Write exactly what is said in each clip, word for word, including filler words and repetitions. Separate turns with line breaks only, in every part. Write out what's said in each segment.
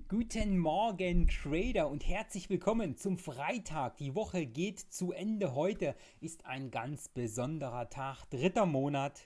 Guten Morgen, Trader, und herzlich willkommen zum Freitag. Die Woche geht zu Ende. Heute ist ein ganz besonderer Tag. Dritter Monat.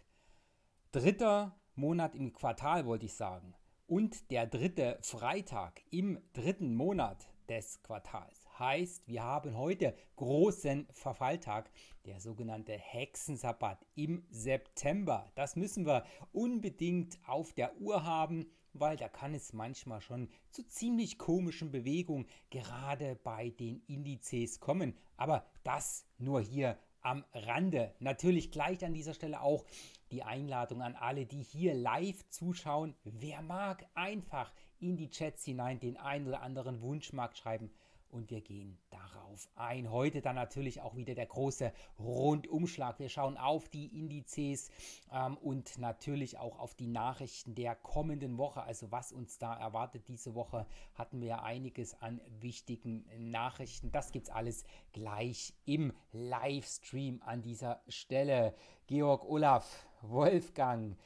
Dritter Monat im Quartal, wollte ich sagen. Und der dritte Freitag im dritten Monat des Quartals. Heißt, wir haben heute großen Verfalltag, der sogenannte Hexensabbat im September. Das müssen wir unbedingt auf der Uhr haben, weil da kann es manchmal schon zu ziemlich komischen Bewegungen gerade bei den Indizes kommen. Aber das nur hier am Rande. Natürlich gleich an dieser Stelle auch die Einladung an alle, die hier live zuschauen. Wer mag, einfach in die Chats hinein den einen oder anderen Wunschmarkt schreiben und wir gehen darauf ein. Heute dann natürlich auch wieder der große Rundumschlag. Wir schauen auf die Indizes ähm, und natürlich auch auf die Nachrichten der kommenden Woche. Also was uns da erwartet. Diese Woche hatten wir ja einiges an wichtigen Nachrichten. Das gibt es alles gleich im Livestream an dieser Stelle. Georg, Olaf, Wolfgang,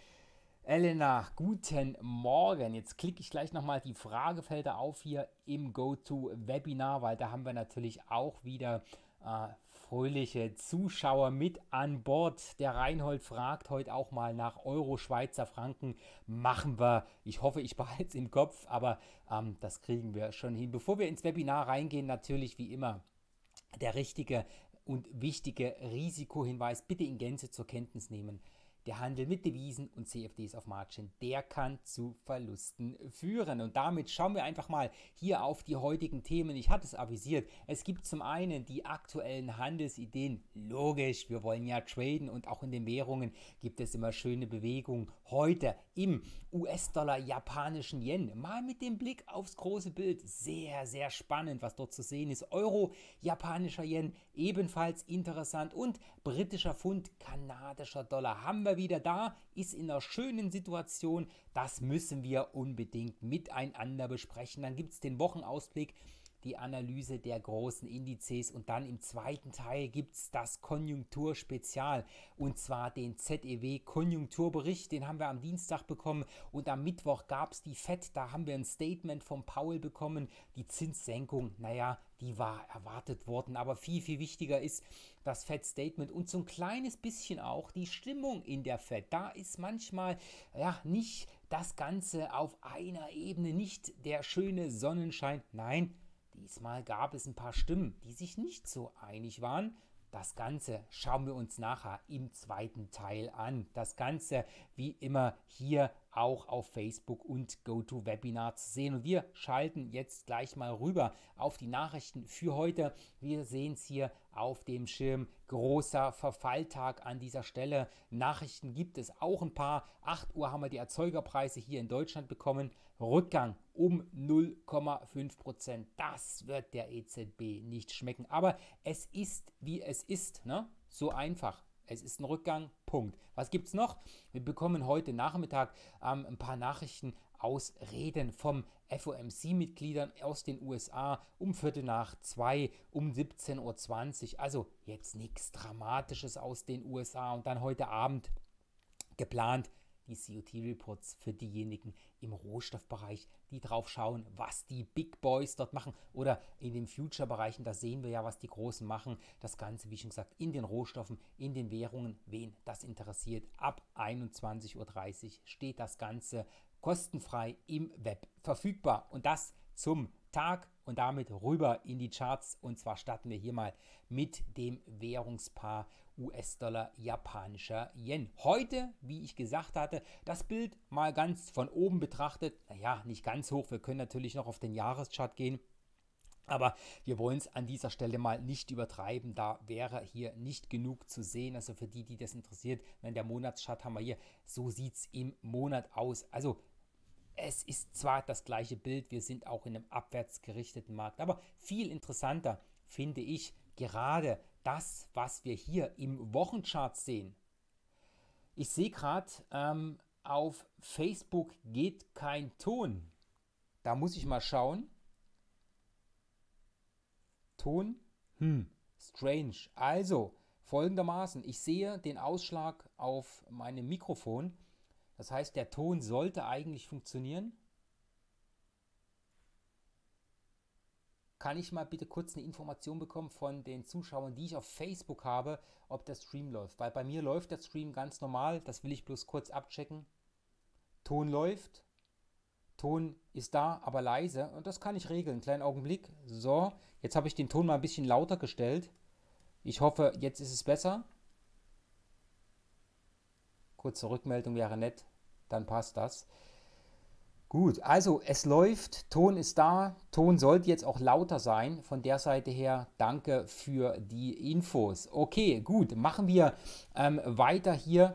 Elena, guten Morgen. Jetzt klicke ich gleich nochmal die Fragefelder auf hier im GoToWebinar, weil da haben wir natürlich auch wieder äh, fröhliche Zuschauer mit an Bord. Der Reinhold fragt heute auch mal nach Euro, Schweizer Franken. Machen wir. Ich hoffe, ich behalte es im Kopf, aber ähm, das kriegen wir schon hin. Bevor wir ins Webinar reingehen, natürlich wie immer der richtige und wichtige Risikohinweis. Bitte in Gänze zur Kenntnis nehmen. Der Handel mit Devisen und C F Ds auf Margin, der kann zu Verlusten führen. Und damit schauen wir einfach mal hier auf die heutigen Themen. Ich hatte es avisiert. Es gibt zum einen die aktuellen Handelsideen. Logisch, wir wollen ja traden und auch in den Währungen gibt es immer schöne Bewegungen. Heute im U S-Dollar, japanischen Yen. Mal mit dem Blick aufs große Bild. Sehr, sehr spannend, was dort zu sehen ist. Euro, japanischer Yen, ebenfalls interessant. Und britischer Pfund, kanadischer Dollar. Haben wir wieder da, ist in einer schönen Situation. Das müssen wir unbedingt miteinander besprechen. Dann gibt es den Wochenausblick, die Analyse der großen Indizes und dann im zweiten Teil gibt es das Konjunkturspezial und zwar den Z E W-Konjunkturbericht, den haben wir am Dienstag bekommen und am Mittwoch gab es die Fed, da haben wir ein Statement von Powell bekommen, die Zinssenkung, naja, die war erwartet worden, aber viel, viel wichtiger ist das Fed-Statement und so ein kleines bisschen auch die Stimmung in der Fed. Da ist manchmal ja nicht das Ganze auf einer Ebene, nicht der schöne Sonnenschein, nein, diesmal gab es ein paar Stimmen, die sich nicht so einig waren. Das Ganze schauen wir uns nachher im zweiten Teil an. Das Ganze wie immer hier auch auf Facebook und GoToWebinar zu sehen. Und wir schalten jetzt gleich mal rüber auf die Nachrichten für heute. Wir sehen es hier auf dem Schirm. Großer Verfalltag an dieser Stelle. Nachrichten gibt es auch ein paar. acht Uhr haben wir die Erzeugerpreise hier in Deutschland bekommen. Rückgang um null Komma fünf Prozent. Das wird der E Z B nicht schmecken. Aber es ist, wie es ist. Ne? So einfach. Es ist ein Rückgang, Punkt. Was gibt es noch? Wir bekommen heute Nachmittag ähm, ein paar Nachrichten aus Reden vom F O M C-Mitgliedern aus den U S A um Viertel nach zwei, um siebzehn Uhr zwanzig. Also jetzt nichts Dramatisches aus den U S A. Und dann heute Abend geplant die C O T-Reports für diejenigen im Rohstoffbereich, die drauf schauen, was die Big Boys dort machen. Oder in den Future-Bereichen, da sehen wir ja, was die Großen machen. Das Ganze, wie schon gesagt, in den Rohstoffen, in den Währungen, wen das interessiert. Ab einundzwanzig Uhr dreißig steht das Ganze kostenfrei im Web verfügbar. Und das zum Tag und damit rüber in die Charts. Und zwar starten wir hier mal mit dem Währungspaar U S-Dollar, japanischer Yen. Heute, wie ich gesagt hatte, das Bild mal ganz von oben betrachtet. Naja, nicht ganz hoch. Wir können natürlich noch auf den Jahreschart gehen. Aber wir wollen es an dieser Stelle mal nicht übertreiben. Da wäre hier nicht genug zu sehen. Also für die, die das interessiert, wenn der Monatschart haben wir hier, so sieht es im Monat aus. Also es ist zwar das gleiche Bild, wir sind auch in einem abwärts gerichteten Markt, aber viel interessanter finde ich gerade das, was wir hier im Wochenchart sehen. Ich sehe gerade, ähm, auf Facebook geht kein Ton. Da muss ich mal schauen. Ton? Hm, strange. Also, folgendermaßen, ich sehe den Ausschlag auf meinem Mikrofon. Das heißt, der Ton sollte eigentlich funktionieren. kann ich mal bitte kurz eine Information bekommen von den Zuschauern, die ich auf Facebook habe, ob der Stream läuft. Weil bei mir läuft der Stream ganz normal, das will ich bloß kurz abchecken. Ton läuft, Ton ist da, aber leise und das kann ich regeln. Kleinen Augenblick. So, jetzt habe ich den Ton mal ein bisschen lauter gestellt. Ich hoffe, jetzt ist es besser. Kurze Rückmeldung wäre nett, dann passt das. Gut, also es läuft, Ton ist da, Ton sollte jetzt auch lauter sein. Von der Seite her danke für die Infos. Okay, gut, machen wir ähm, weiter hier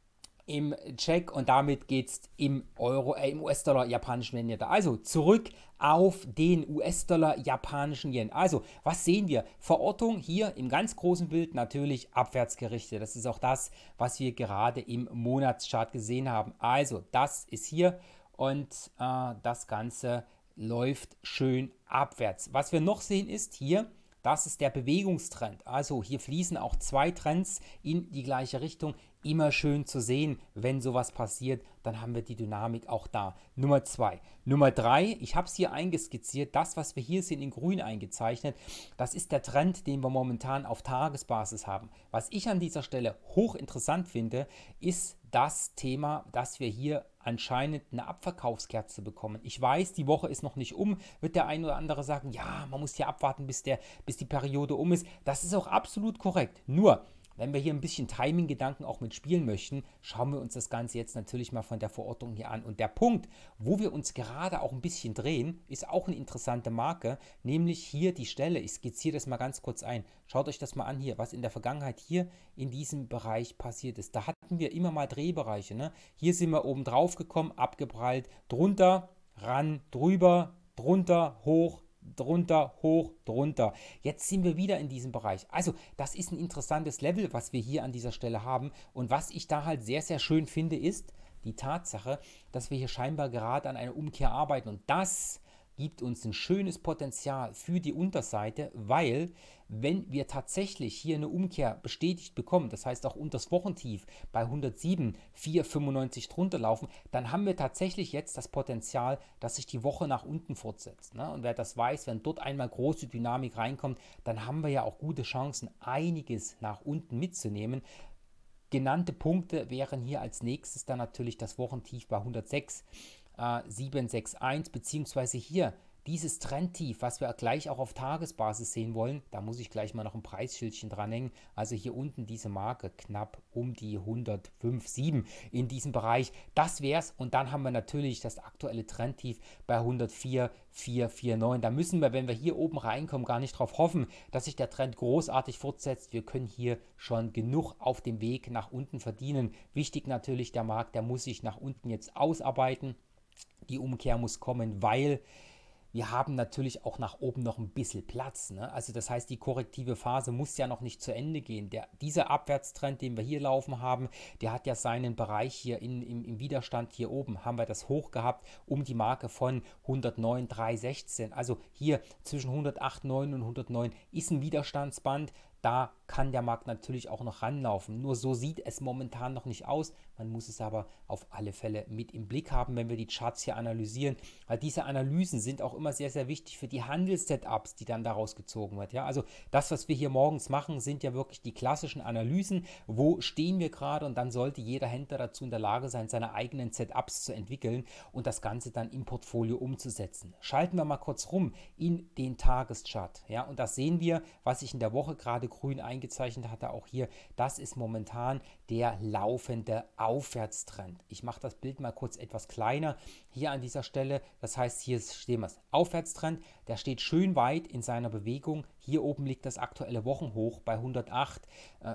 im Check und damit geht es im Euro, äh, im U S-Dollar, japanischen Yen. Also zurück auf den U S-Dollar, japanischen Yen. Also, was sehen wir? Verortung hier im ganz großen Bild natürlich abwärts gerichtet. Das ist auch das, was wir gerade im Monatschart gesehen haben. Also, das ist hier und äh, das Ganze läuft schön abwärts. Was wir noch sehen ist hier, das ist der Bewegungstrend. Also hier fließen auch zwei Trends in die gleiche Richtung. Immer schön zu sehen, wenn sowas passiert, dann haben wir die Dynamik auch da. Nummer zwei. Nummer drei, ich habe es hier eingeskizziert, das, was wir hier sehen in grün eingezeichnet, das ist der Trend, den wir momentan auf Tagesbasis haben. Was ich an dieser Stelle hochinteressant finde, ist das Thema, dass wir hier anscheinend eine Abverkaufskerze bekommen. Ich weiß, die Woche ist noch nicht um, wird der ein oder andere sagen, ja, man muss hier abwarten, bis, der, bis die Periode um ist. Das ist auch absolut korrekt. Nur, wenn wir hier ein bisschen Timing-Gedanken auch mitspielen möchten, schauen wir uns das Ganze jetzt natürlich mal von der Verortung hier an. Und der Punkt, wo wir uns gerade auch ein bisschen drehen, ist auch eine interessante Marke, nämlich hier die Stelle. Ich skizziere das mal ganz kurz ein. Schaut euch das mal an hier, was in der Vergangenheit hier in diesem Bereich passiert ist. Da hatten wir immer mal Drehbereiche. Ne? Hier sind wir oben drauf gekommen, abgeprallt, drunter, ran, drüber, drunter, hoch, drunter, hoch, drunter. Jetzt sind wir wieder in diesem Bereich. Also das ist ein interessantes Level, was wir hier an dieser Stelle haben. Und was ich da halt sehr, sehr schön finde, ist die Tatsache, dass wir hier scheinbar gerade an einer Umkehr arbeiten. Und das gibt uns ein schönes Potenzial für die Unterseite, weil wenn wir tatsächlich hier eine Umkehr bestätigt bekommen, das heißt auch unter das Wochentief bei hundertsieben Komma vierhundertfünfundneunzig drunter laufen, dann haben wir tatsächlich jetzt das Potenzial, dass sich die Woche nach unten fortsetzt. Ne? Und wer das weiß, wenn dort einmal große Dynamik reinkommt, dann haben wir ja auch gute Chancen, einiges nach unten mitzunehmen. Genannte Punkte wären hier als nächstes dann natürlich das Wochentief bei hundertsechs Komma siebenhundereinundsechzig, beziehungsweise hier dieses Trendtief, was wir gleich auch auf Tagesbasis sehen wollen, da muss ich gleich mal noch ein Preisschildchen dranhängen. Also hier unten diese Marke knapp um die hundertfünf Komma sieben in diesem Bereich. Das wär's. Und dann haben wir natürlich das aktuelle Trendtief bei hundertvier Komma vierhundertneunundvierzig. Da müssen wir, wenn wir hier oben reinkommen, gar nicht darauf hoffen, dass sich der Trend großartig fortsetzt. Wir können hier schon genug auf dem Weg nach unten verdienen. Wichtig natürlich, der Markt, der muss sich nach unten jetzt ausarbeiten. Die Umkehr muss kommen, weil wir haben natürlich auch nach oben noch ein bisschen Platz. Ne? Also das heißt, die korrektive Phase muss ja noch nicht zu Ende gehen. Der, dieser Abwärtstrend, den wir hier laufen haben, der hat ja seinen Bereich hier in, im, im Widerstand hier oben. Haben wir das hoch gehabt um die Marke von hundertneun Komma dreihundertsechzehn. Also hier zwischen hundertacht Komma neun und hundertneun ist ein Widerstandsband. Da kann der Markt natürlich auch noch ranlaufen. Nur so sieht es momentan noch nicht aus. Man muss es aber auf alle Fälle mit im Blick haben, wenn wir die Charts hier analysieren. Weil diese Analysen sind auch immer sehr, sehr wichtig für die Handelssetups, die dann daraus gezogen wird. Ja, also das, was wir hier morgens machen, sind ja wirklich die klassischen Analysen. Wo stehen wir gerade? Und dann sollte jeder Händler dazu in der Lage sein, seine eigenen Setups zu entwickeln und das Ganze dann im Portfolio umzusetzen. Schalten wir mal kurz rum in den Tageschart. Ja, und das sehen wir, was ich in der Woche gerade grün eingezeichnet hatte, auch hier, das ist momentan der laufende Aufwärtstrend. Ich mache das Bild mal kurz etwas kleiner hier an dieser Stelle. Das heißt, hier stehen wir. Aufwärtstrend, der steht schön weit in seiner Bewegung. Hier oben liegt das aktuelle Wochenhoch bei hundertacht Komma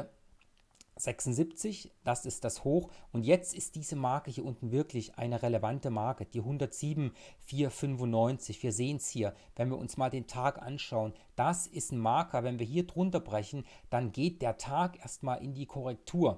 vierhundertsechsundsiebzig, das ist das Hoch und jetzt ist diese Marke hier unten wirklich eine relevante Marke, die hundertsieben Komma vierhundertfünfundneunzig. Wir sehen es hier, wenn wir uns mal den Tag anschauen, das ist ein Marker, wenn wir hier drunter brechen, dann geht der Tag erstmal in die Korrektur.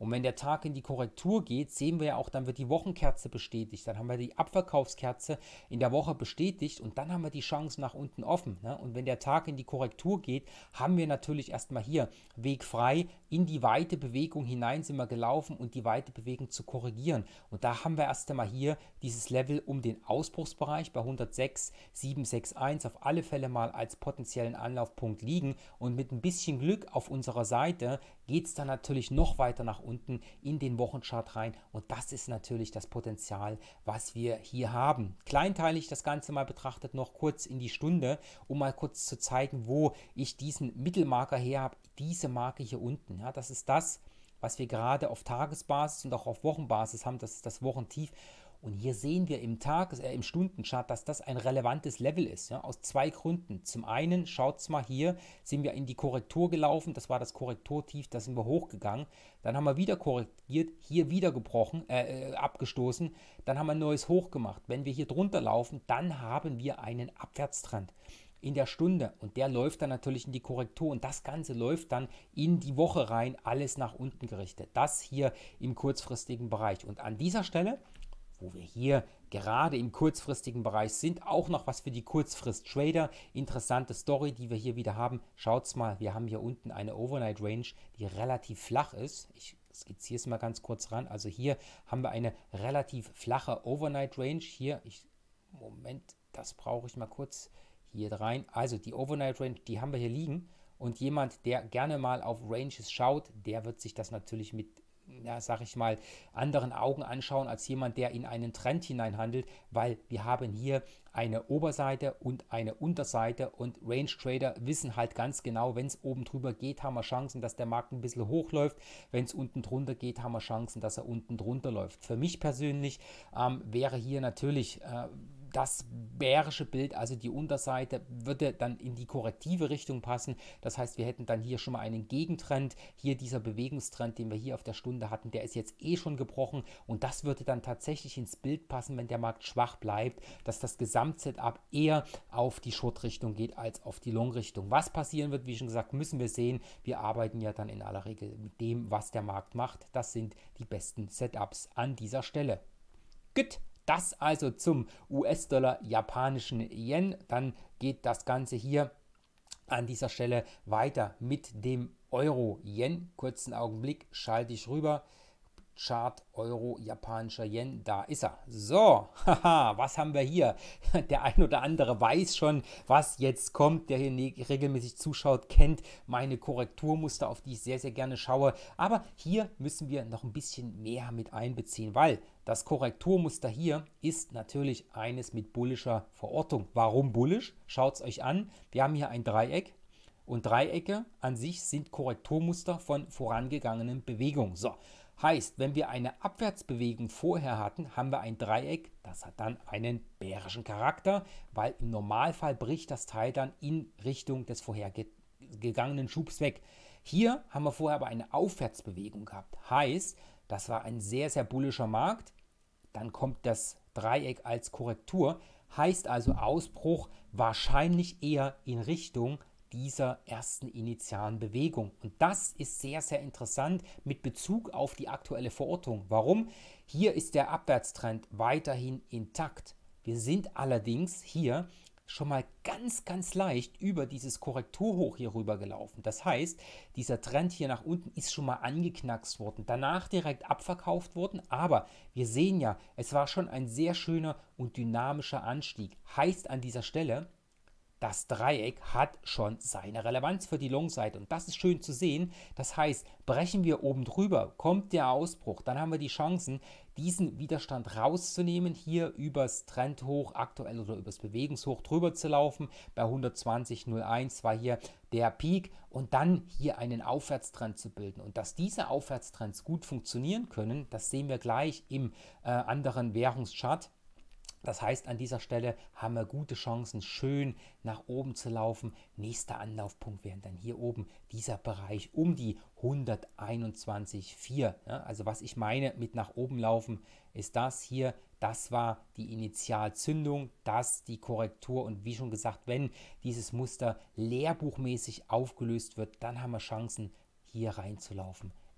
Und wenn der Tag in die Korrektur geht, sehen wir ja auch, dann wird die Wochenkerze bestätigt. Dann haben wir die Abverkaufskerze in der Woche bestätigt und dann haben wir die Chance nach unten offen. Ne? Und wenn der Tag in die Korrektur geht, haben wir natürlich erstmal hier Weg frei. In die weite Bewegung hinein sind wir gelaufen und die weite Bewegung zu korrigieren. Und da haben wir erst einmal hier dieses Level um den Ausbruchsbereich bei hundertsechs Komma siebenhundertsechsundsechzig auf alle Fälle mal als potenziellen Anlaufpunkt liegen. Und mit ein bisschen Glück auf unserer Seite geht es dann natürlich noch weiter nach unten in den Wochenchart rein. Und das ist natürlich das Potenzial, was wir hier haben. Kleinteilig das Ganze mal betrachtet, noch kurz in die Stunde, um mal kurz zu zeigen, wo ich diesen Mittelmarker her habe. Diese Marke hier unten, ja, das ist das, was wir gerade auf Tagesbasis und auch auf Wochenbasis haben, das ist das Wochentief. Und hier sehen wir im Tages-, äh, im Stundenchart, dass das ein relevantes Level ist, ja, aus zwei Gründen. Zum einen, schaut mal hier, sind wir in die Korrektur gelaufen, das war das Korrekturtief, da sind wir hochgegangen. Dann haben wir wieder korrigiert, hier wieder gebrochen, äh, abgestoßen, dann haben wir ein neues Hoch gemacht. Wenn wir hier drunter laufen, dann haben wir einen Abwärtstrend in der Stunde und der läuft dann natürlich in die Korrektur und das Ganze läuft dann in die Woche rein, alles nach unten gerichtet. Das hier im kurzfristigen Bereich. Und an dieser Stelle, wo wir hier gerade im kurzfristigen Bereich sind, auch noch was für die Kurzfrist-Trader. Interessante Story, die wir hier wieder haben. Schaut's mal, wir haben hier unten eine Overnight Range, die relativ flach ist. Ich skizziere es mal ganz kurz ran. Also hier haben wir eine relativ flache Overnight Range. Hier, ich, Moment, das brauche ich mal kurz hier rein. Also die Overnight Range, die haben wir hier liegen. Und jemand, der gerne mal auf Ranges schaut, der wird sich das natürlich mit, ja, sag ich mal, anderen Augen anschauen als jemand, der in einen Trend hineinhandelt, weil wir haben hier eine Oberseite und eine Unterseite und Range Trader wissen halt ganz genau, wenn es oben drüber geht, haben wir Chancen, dass der Markt ein bisschen hochläuft, wenn es unten drunter geht, haben wir Chancen, dass er unten drunter läuft. Für mich persönlich ähm, wäre hier natürlich äh, das bärische Bild, also die Unterseite, würde dann in die korrektive Richtung passen. Das heißt, wir hätten dann hier schon mal einen Gegentrend. Hier dieser Bewegungstrend, den wir hier auf der Stunde hatten, der ist jetzt eh schon gebrochen und das würde dann tatsächlich ins Bild passen, wenn der Markt schwach bleibt, dass das Gesamtsetup eher auf die Short-Richtung geht als auf die Long-Richtung. Was passieren wird, wie schon gesagt, müssen wir sehen. Wir arbeiten ja dann in aller Regel mit dem, was der Markt macht. Das sind die besten Setups an dieser Stelle. Gut. Das also zum U S-Dollar, japanischen Yen. Dann geht das Ganze hier an dieser Stelle weiter mit dem Euro-Yen. Kurzen Augenblick, schalte ich rüber. Chart Euro, japanischer Yen, da ist er. So, haha, was haben wir hier? Der ein oder andere weiß schon, was jetzt kommt. Der hier ne- regelmäßig zuschaut, kennt meine Korrekturmuster, auf die ich sehr, sehr gerne schaue. Aber hier müssen wir noch ein bisschen mehr mit einbeziehen, weil das Korrekturmuster hier ist natürlich eines mit bullischer Verortung. Warum bullisch? Schaut es euch an. Wir haben hier ein Dreieck. Und Dreiecke an sich sind Korrekturmuster von vorangegangenen Bewegungen. So, heißt, wenn wir eine Abwärtsbewegung vorher hatten, haben wir ein Dreieck, das hat dann einen bärischen Charakter, weil im Normalfall bricht das Teil dann in Richtung des vorhergegangenen Schubs weg. Hier haben wir vorher aber eine Aufwärtsbewegung gehabt. Heißt, das war ein sehr, sehr bullischer Markt. Dann kommt das Dreieck als Korrektur. Heißt also Ausbruch wahrscheinlich eher in Richtung dieser ersten initialen Bewegung. Und das ist sehr, sehr interessant mit Bezug auf die aktuelle Verortung. Warum? Hier ist der Abwärtstrend weiterhin intakt. Wir sind allerdings hier schon mal ganz, ganz leicht über dieses Korrekturhoch hier rüber gelaufen. Das heißt, dieser Trend hier nach unten ist schon mal angeknackst worden, danach direkt abverkauft worden, aber wir sehen ja, es war schon ein sehr schöner und dynamischer Anstieg. Heißt an dieser Stelle, das Dreieck hat schon seine Relevanz für die Long-Seite und das ist schön zu sehen. Das heißt, brechen wir oben drüber, kommt der Ausbruch, dann haben wir die Chancen, diesen Widerstand rauszunehmen, hier übers Trendhoch aktuell oder übers Bewegungshoch drüber zu laufen. Bei hundertzwanzig Komma null eins war hier der Peak und dann hier einen Aufwärtstrend zu bilden. Und dass diese Aufwärtstrends gut funktionieren können, das sehen wir gleich im äh, anderen Währungschart. Das heißt, an dieser Stelle haben wir gute Chancen, schön nach oben zu laufen. Nächster Anlaufpunkt wäre dann hier oben dieser Bereich um die hunderteinundzwanzig Komma vier. Ja, also was ich meine mit nach oben laufen, ist das hier. Das war die Initialzündung, das die Korrektur. Und wie schon gesagt, wenn dieses Muster lehrbuchmäßig aufgelöst wird, dann haben wir Chancen, hier reinzulaufen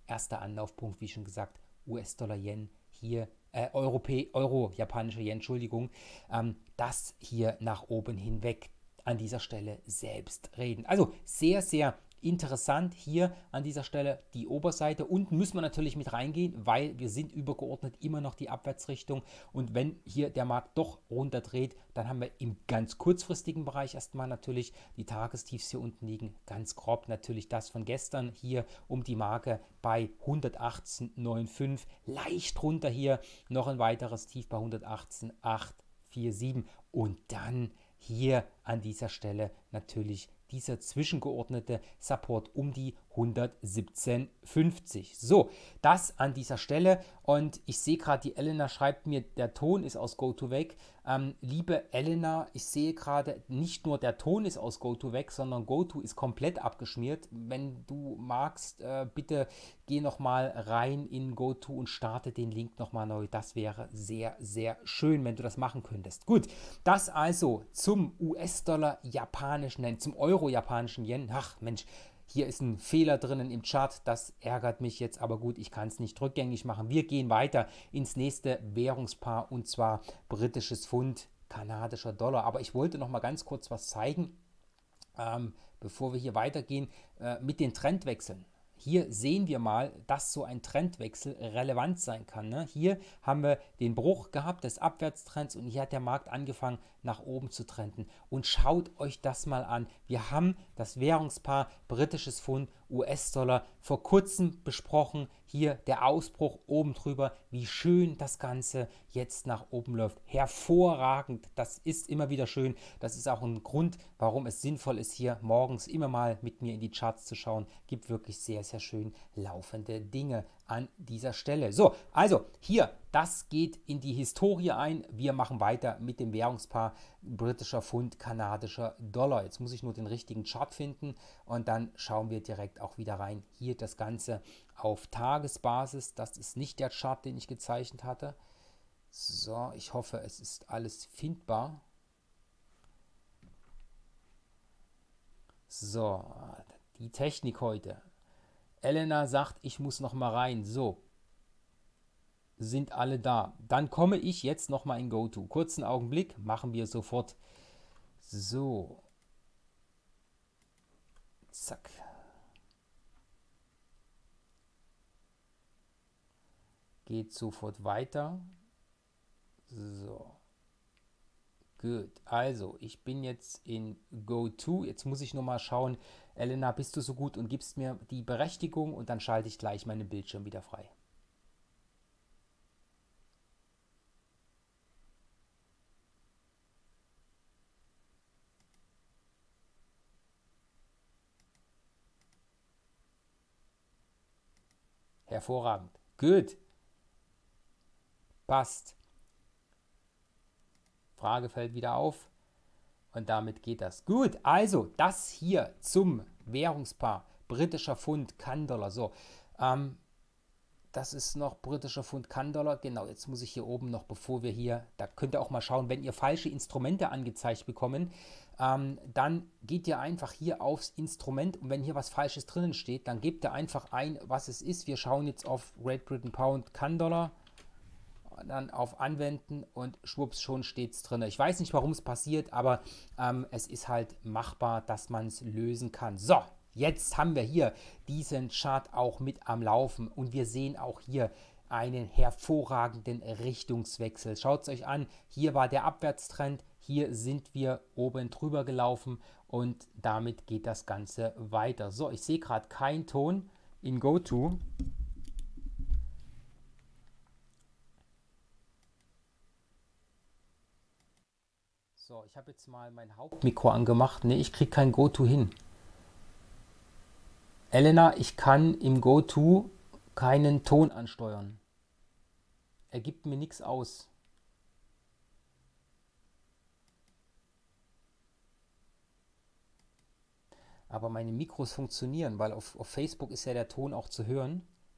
erster Anlaufpunkt, wie schon gesagt, U S-Dollar-Yen hier, äh, Europä Euro, japanischer Yen, Entschuldigung, ähm, das hier nach oben hinweg an dieser Stelle selbst reden. Also sehr, sehr interessant hier an dieser Stelle die Oberseite. Unten müssen wir natürlich mit reingehen, weil wir sind übergeordnet immer noch die Abwärtsrichtung. Und wenn hier der Markt doch runterdreht, dann haben wir im ganz kurzfristigen Bereich erstmal natürlich die Tagestiefs hier unten liegen. Ganz grob natürlich das von gestern hier um die Marke bei hundertachtzehn Komma fünfundneunzig. Leicht runter hier noch ein weiteres Tief bei hundertachtzehn Komma achthundertsiebenundvierzig. Und dann hier an dieser Stelle natürlich dieser zwischengeordnete Support um die hundertsiebzehn Komma fünfzig. So, das an dieser Stelle. Und ich sehe gerade, die Elena schreibt mir, der Ton ist aus GoTo weg. Ähm, liebe Elena, ich sehe gerade, nicht nur der Ton ist aus GoTo weg, sondern GoTo ist komplett abgeschmiert. Wenn du magst, äh, bitte geh nochmal rein in GoTo und starte den Link nochmal neu. Das wäre sehr, sehr schön, wenn du das machen könntest. Gut, das also zum U S-Dollar japanischen, nein, zum Euro-japanischen Yen. Ach Mensch, hier ist ein Fehler drinnen im Chart, das ärgert mich jetzt, aber gut, ich kann es nicht rückgängig machen. Wir gehen weiter ins nächste Währungspaar und zwar britisches Pfund, kanadischer Dollar. Aber ich wollte noch mal ganz kurz was zeigen, ähm, bevor wir hier weitergehen, äh, mit den Trendwechseln. Hier sehen wir mal, dass so ein Trendwechsel relevant sein kann. Ne? Hier haben wir den Bruch gehabt des Abwärtstrends und hier hat der Markt angefangen nach oben zu trenden. Und schaut euch das mal an. Wir haben das Währungspaar britisches Pfund, U S-Dollar vor kurzem besprochen. Hier der Ausbruch oben drüber, wie schön das Ganze jetzt nach oben läuft. Hervorragend, das ist immer wieder schön. Das ist auch ein Grund, warum es sinnvoll ist, hier morgens immer mal mit mir in die Charts zu schauen. Gibt wirklich sehr, sehr schön laufende Dinge an dieser Stelle. So, also hier, das geht in die Historie ein. Wir machen weiter mit dem Währungspaar britischer Pfund, kanadischer Dollar. Jetzt muss ich nur den richtigen Chart finden und dann schauen wir direkt auch wieder rein. Hier das Ganze auf Tagesbasis. Das ist nicht der Chart, den ich gezeichnet hatte. So, ich hoffe, es ist alles findbar. So, die Technik heute. Elena sagt, ich muss noch mal rein. So, sind alle da. Dann komme ich jetzt noch mal in GoTo. Kurzen Augenblick, machen wir sofort. So. Zack. Geht sofort weiter. So. Gut. Also, ich bin jetzt in GoTo. Jetzt muss ich noch mal schauen. Elena, bist du so gut und gibst mir die Berechtigung und dann schalte ich gleich meinen Bildschirm wieder frei. Hervorragend. Gut. Passt. Frage fällt wieder auf. Und damit geht das. Gut, also das hier zum Währungspaar britischer Pfund, Kann-Dollar. So, ähm, das ist noch britischer Pfund, Kann-Dollar. Genau, jetzt muss ich hier oben noch, bevor wir hier, da könnt ihr auch mal schauen, wenn ihr falsche Instrumente angezeigt bekommen, ähm, dann geht ihr einfach hier aufs Instrument und wenn hier was Falsches drinnen steht, dann gebt ihr einfach ein, was es ist. Wir schauen jetzt auf Great Britain Pound, Kann-Dollar. Dann auf Anwenden und schwupps, schon steht es drin. Ich weiß nicht, warum es passiert, aber ähm, es ist halt machbar, dass man es lösen kann. So, jetzt haben wir hier diesen Chart auch mit am Laufen und wir sehen auch hier einen hervorragenden Richtungswechsel. Schaut es euch an, hier war der Abwärtstrend, hier sind wir oben drüber gelaufen und damit geht das Ganze weiter. So, ich sehe gerade keinen Ton in GoTo. So, ich habe jetzt mal mein Hauptmikro angemacht. Ne, ich kriege kein GoTo hin. Elena, ich kann im GoTo keinen Ton ansteuern. Er gibt mir nichts aus. Aber meine Mikros funktionieren, weil auf, auf Facebook ist ja der Ton auch zu hören.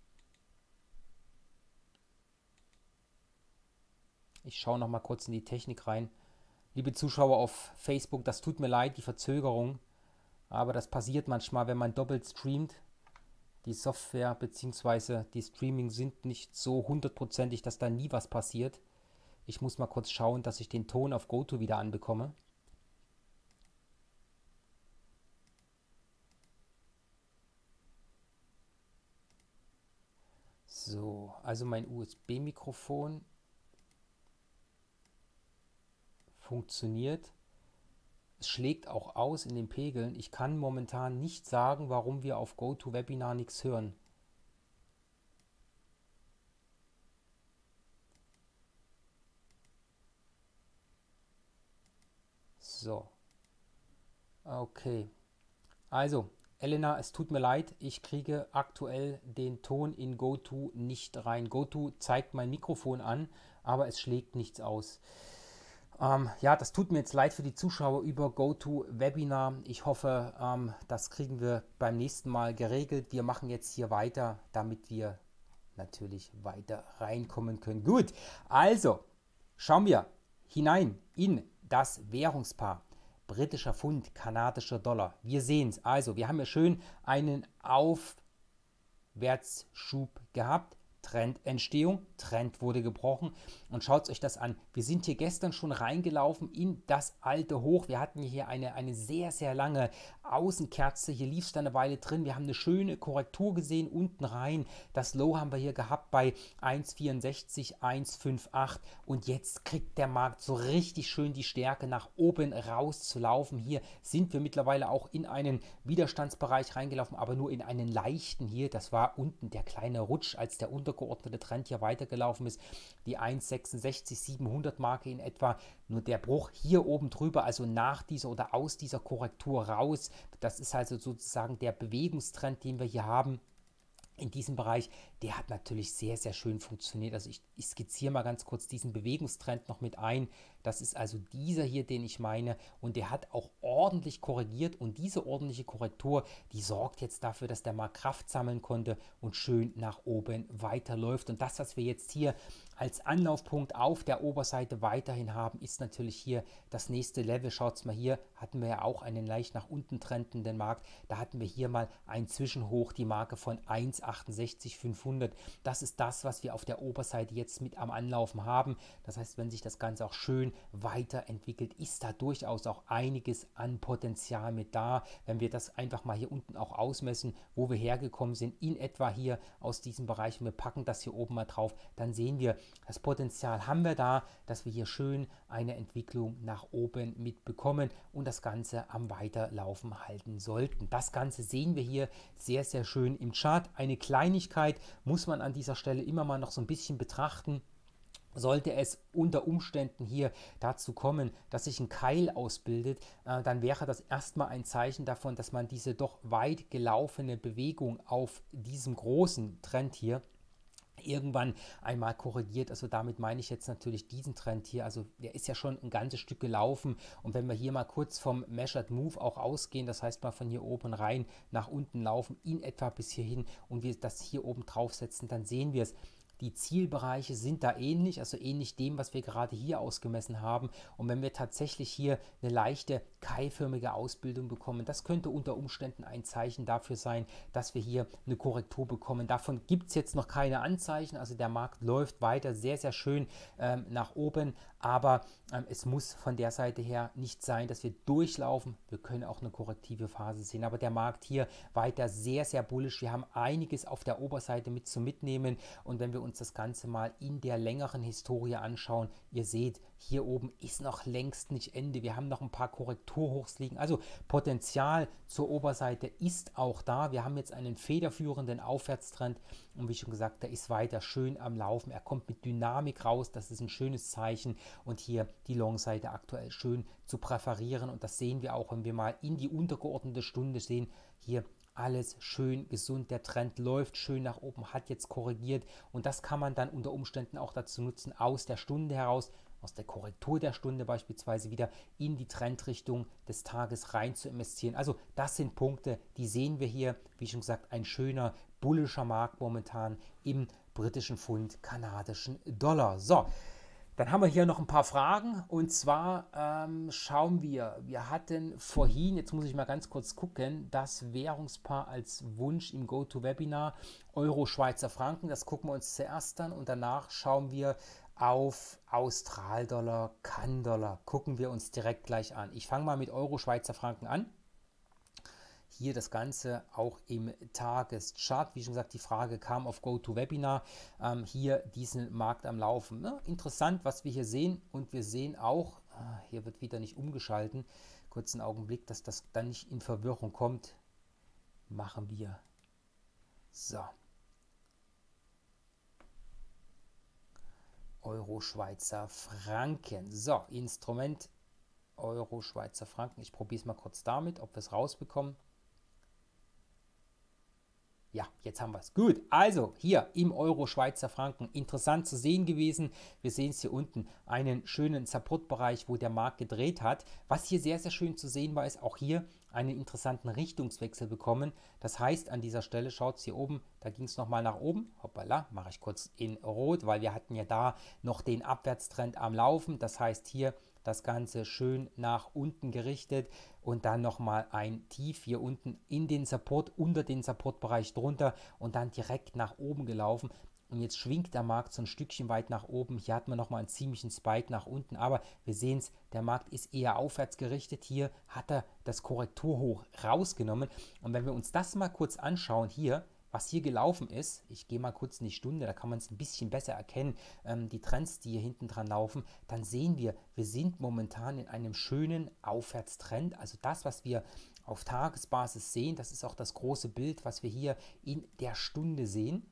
Ich schaue noch mal kurz in die Technik rein. Liebe Zuschauer auf Facebook, das tut mir leid, die Verzögerung, aber das passiert manchmal, wenn man doppelt streamt, Die Software bzw. die Streaming sind nicht so hundertprozentig, dass da nie was passiert. Ich muss mal kurz schauen, dass ich den Ton auf GoTo wieder anbekomme. So, also mein U S B-Mikrofon funktioniert. Es schlägt auch aus in den Pegeln. Ich kann momentan nicht sagen, warum wir auf GoToWebinar nichts hören. So, okay. Also, Elena, es tut mir leid, ich kriege aktuell den Ton in GoTo nicht rein. GoTo zeigt mein Mikrofon an, aber es schlägt nichts aus. Ähm, ja, das tut mir jetzt leid für die Zuschauer über GoToWebinar. Ich hoffe, ähm, das kriegen wir beim nächsten Mal geregelt. Wir machen jetzt hier weiter, damit wir natürlich weiter reinkommen können. Gut, also schauen wir hinein in das Währungspaar. Britischer Pfund, kanadischer Dollar. Wir sehen es. Also, wir haben ja schön einen Aufwärtsschub gehabt. Trendentstehung, Trend wurde gebrochen und schaut euch das an. Wir sind hier gestern schon reingelaufen in das alte Hoch. Wir hatten hier eine, eine sehr, sehr lange Außenkerze. Hier lief es dann eine Weile drin. Wir haben eine schöne Korrektur gesehen unten rein. Das Low haben wir hier gehabt bei eins Komma vierundsechzig, eins Komma achtundfünfzig und jetzt kriegt der Markt so richtig schön die Stärke nach oben raus zu laufen. Hier sind wir mittlerweile auch in einen Widerstandsbereich reingelaufen, aber nur in einen leichten hier. Das war unten der kleine Rutsch, als der Untergeordnete Trend hier weitergelaufen ist, die eins Komma sechsundsechzig siebenhundert Marke in etwa, nur der Bruch hier oben drüber, also nach dieser oder aus dieser Korrektur raus, das ist also sozusagen der Bewegungstrend, den wir hier haben. In diesem Bereich, der hat natürlich sehr, sehr schön funktioniert. Also ich, ich skizziere mal ganz kurz diesen Bewegungstrend noch mit ein. Das ist also dieser hier, den ich meine. Und der hat auch ordentlich korrigiert. Und diese ordentliche Korrektur, die sorgt jetzt dafür, dass der Markt Kraft sammeln konnte und schön nach oben weiterläuft. Und das, was wir jetzt hier als Anlaufpunkt auf der Oberseite weiterhin haben, ist natürlich hier das nächste Level. Schaut mal hier, hatten wir ja auch einen leicht nach unten trendenden Markt. Da hatten wir hier mal ein Zwischenhoch, die Marke von eins Komma achtundsechzig fünfhundert. Das ist das, was wir auf der Oberseite jetzt mit am Anlaufen haben. Das heißt, wenn sich das Ganze auch schön weiterentwickelt, ist da durchaus auch einiges an Potenzial mit da. Wenn wir das einfach mal hier unten auch ausmessen, wo wir hergekommen sind, in etwa hier aus diesem Bereich, und wir packen das hier oben mal drauf, dann sehen wir, das Potenzial haben wir da, dass wir hier schön eine Entwicklung nach oben mitbekommen und das Ganze am Weiterlaufen halten sollten. Das Ganze sehen wir hier sehr, sehr schön im Chart. Eine Kleinigkeit muss man an dieser Stelle immer mal noch so ein bisschen betrachten. Sollte es unter Umständen hier dazu kommen, dass sich ein Keil ausbildet, äh, dann wäre das erstmal ein Zeichen davon, dass man diese doch weit gelaufene Bewegung auf diesem großen Trend hier irgendwann einmal korrigiert. Also damit meine ich jetzt natürlich diesen Trend hier. Also der ist ja schon ein ganzes Stück gelaufen. Und wenn wir hier mal kurz vom Measured Move auch ausgehen, das heißt mal von hier oben rein nach unten laufen, in etwa bis hierhin und wir das hier oben draufsetzen, dann sehen wir es. Die Zielbereiche sind da ähnlich, also ähnlich dem, was wir gerade hier ausgemessen haben. Und wenn wir tatsächlich hier eine leichte keilförmige Ausbildung bekommen, das könnte unter Umständen ein Zeichen dafür sein, dass wir hier eine Korrektur bekommen. Davon gibt es jetzt noch keine Anzeichen, also der Markt läuft weiter sehr, sehr schön ähm, nach oben, aber ähm, es muss von der Seite her nicht sein, dass wir durchlaufen. Wir können auch eine korrektive Phase sehen, aber der Markt hier weiter sehr, sehr bullisch. Wir haben einiges auf der Oberseite mit zu mitnehmen und wenn wir uns das Ganze mal in der längeren Historie anschauen, ihr seht, hier oben ist noch längst nicht Ende. Wir haben noch ein paar Korrekturhochs liegen. Also Potenzial zur Oberseite ist auch da. Wir haben jetzt einen federführenden Aufwärtstrend und wie schon gesagt, der ist weiter schön am Laufen. Er kommt mit Dynamik raus. Das ist ein schönes Zeichen und hier die Long-Seite aktuell schön zu präferieren und das sehen wir auch, wenn wir mal in die untergeordnete Stunde sehen. Hier alles schön gesund, der Trend läuft schön nach oben, hat jetzt korrigiert und das kann man dann unter Umständen auch dazu nutzen, aus der Stunde heraus, aus der Korrektur der Stunde beispielsweise wieder in die Trendrichtung des Tages rein zu investieren. Also das sind Punkte, die sehen wir hier, wie schon gesagt, ein schöner bullischer Markt momentan im britischen Pfund, kanadischen Dollar. So, Dann haben wir hier noch ein paar Fragen und zwar ähm, schauen wir, wir hatten vorhin, jetzt muss ich mal ganz kurz gucken, das Währungspaar als Wunsch im GoToWebinar Euro Schweizer Franken, das gucken wir uns zuerst an und danach schauen wir auf Australdollar, Kann-Dollar, gucken wir uns direkt gleich an. Ich fange mal mit Euro Schweizer Franken an. Hier das Ganze auch im Tageschart. Wie schon gesagt, die Frage kam auf GoToWebinar. Ähm, hier diesen Markt am Laufen. Ne? Interessant, was wir hier sehen. Und wir sehen auch, ah, hier wird wieder nicht umgeschalten. Kurzen Augenblick, dass das dann nicht in Verwirrung kommt. Machen wir. So. Euro Schweizer Franken. So, Instrument Euro Schweizer Franken. Ich probiere es mal kurz damit, ob wir es rausbekommen. Ja, jetzt haben wir es. Gut, also hier im Euro Schweizer Franken. Interessant zu sehen gewesen. Wir sehen es hier unten, einen schönen Support-Bereich, wo der Markt gedreht hat. Was hier sehr, sehr schön zu sehen war, ist auch hier einen interessanten Richtungswechsel bekommen. Das heißt, an dieser Stelle, schaut es hier oben, da ging es nochmal nach oben. Hoppala, mache ich kurz in Rot, weil wir hatten ja da noch den Abwärtstrend am Laufen. Das heißt, hier das Ganze schön nach unten gerichtet und dann nochmal ein Tief hier unten in den Support, unter den Supportbereich drunter und dann direkt nach oben gelaufen. Und jetzt schwingt der Markt so ein Stückchen weit nach oben. Hier hat man nochmal einen ziemlichen Spike nach unten, aber wir sehen es, der Markt ist eher aufwärts gerichtet. Hier hat er das Korrekturhoch rausgenommen. Und wenn wir uns das mal kurz anschauen, hier, was hier gelaufen ist, ich gehe mal kurz in die Stunde, da kann man es ein bisschen besser erkennen, ähm, die Trends, die hier hinten dran laufen, dann sehen wir, wir sind momentan in einem schönen Aufwärtstrend. Also das, was wir auf Tagesbasis sehen, das ist auch das große Bild, was wir hier in der Stunde sehen.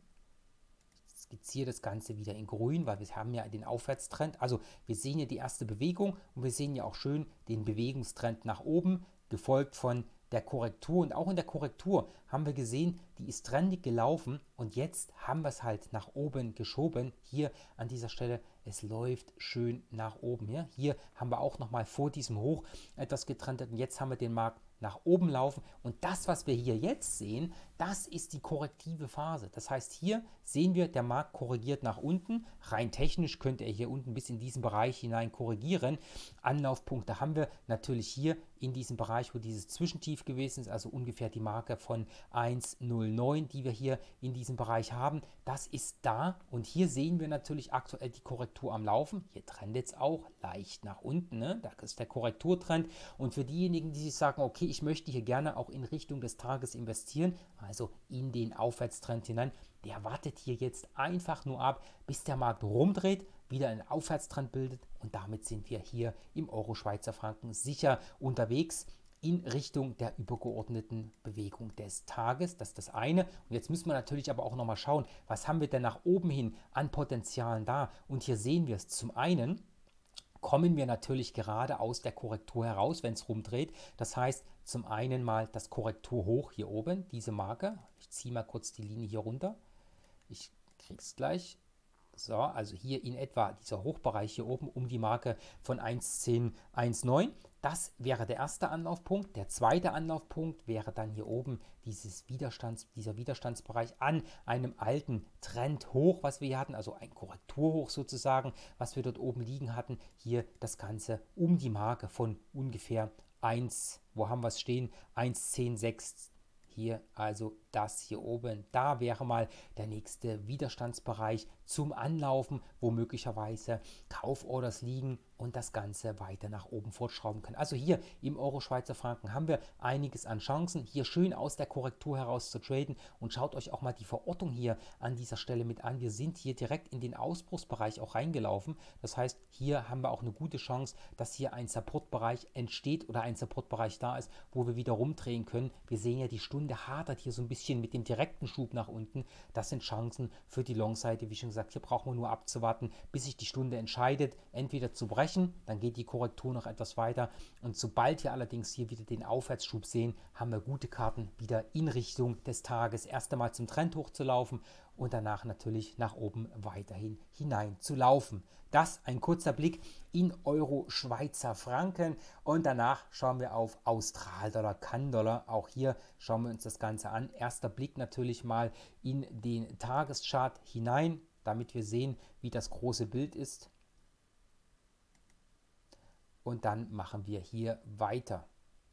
Ich skizziere das Ganze wieder in grün, weil wir haben ja den Aufwärtstrend. Also wir sehen hier die erste Bewegung und wir sehen ja auch schön den Bewegungstrend nach oben, gefolgt von der Korrektur. Und auch in der Korrektur haben wir gesehen, die ist trendig gelaufen und jetzt haben wir es halt nach oben geschoben. Hier an dieser Stelle, es läuft schön nach oben. Ja? Hier haben wir auch nochmal vor diesem Hoch etwas getrennt und jetzt haben wir den Markt nach oben laufen. Und das, was wir hier jetzt sehen, das ist die korrektive Phase. Das heißt, hier sehen wir, der Markt korrigiert nach unten. Rein technisch könnte er hier unten bis in diesen Bereich hinein korrigieren. Anlaufpunkte haben wir natürlich hier in diesem Bereich, wo dieses Zwischentief gewesen ist, also ungefähr die Marke von eins Komma null neun, die wir hier in diesem Bereich haben. Das ist da und hier sehen wir natürlich aktuell die Korrektur am Laufen. Hier trendet es auch leicht nach unten. Ne? Da ist der Korrekturtrend. Und für diejenigen, die sich sagen, okay, ich möchte hier gerne auch in Richtung des Tages investieren, also in den Aufwärtstrend hinein, der wartet hier jetzt einfach nur ab, bis der Markt rumdreht, wieder einen Aufwärtstrend bildet und damit sind wir hier im Euro-Schweizer Franken sicher unterwegs in Richtung der übergeordneten Bewegung des Tages. Das ist das eine. Und jetzt müssen wir natürlich aber auch nochmal schauen, was haben wir denn nach oben hin an Potenzialen da? Und hier sehen wir es zum einen, kommen wir natürlich gerade aus der Korrektur heraus, wenn es rumdreht. Das heißt, zum einen mal das Korrekturhoch hier oben, diese Marke. Ich ziehe mal kurz die Linie hier runter. Ich kriege es gleich. So, also hier in etwa dieser Hochbereich hier oben um die Marke von eins Komma zehn eins neun. Das wäre der erste Anlaufpunkt. Der zweite Anlaufpunkt wäre dann hier oben dieses Widerstands, dieser Widerstandsbereich an einem alten Trendhoch, was wir hier hatten, also ein Korrekturhoch sozusagen, was wir dort oben liegen hatten. Hier das Ganze um die Marke von ungefähr eins, wo haben wir es stehen? eins Komma zehn sechs. Hier also das hier oben, da wäre mal der nächste Widerstandsbereich zum Anlaufen, wo möglicherweise Kauforders liegen und das Ganze weiter nach oben fortschrauben können. Also hier im Euro-Schweizer Franken haben wir einiges an Chancen, hier schön aus der Korrektur heraus zu traden und schaut euch auch mal die Verortung hier an dieser Stelle mit an. Wir sind hier direkt in den Ausbruchsbereich auch reingelaufen. Das heißt, hier haben wir auch eine gute Chance, dass hier ein Supportbereich entsteht oder ein Supportbereich da ist, wo wir wieder rumdrehen können. Wir sehen ja, die Stunde hadert hier so ein bisschen mit dem direkten Schub nach unten. Das sind Chancen für die Long-Seite. Wie schon gesagt, hier brauchen wir nur abzuwarten, bis sich die Stunde entscheidet, entweder zu brechen, dann geht die Korrektur noch etwas weiter und sobald wir allerdings hier wieder den Aufwärtsschub sehen, haben wir gute Karten wieder in Richtung des Tages erst einmal zum Trend hochzulaufen und danach natürlich nach oben weiterhin hinein zu laufen. Das ein kurzer Blick in Euro Schweizer Franken und danach schauen wir auf Australdollar, Kann-Dollar. Auch hier schauen wir uns das Ganze an. Erster Blick natürlich mal in den Tageschart hinein, damit wir sehen, wie das große Bild ist. und dann machen wir hier weiter.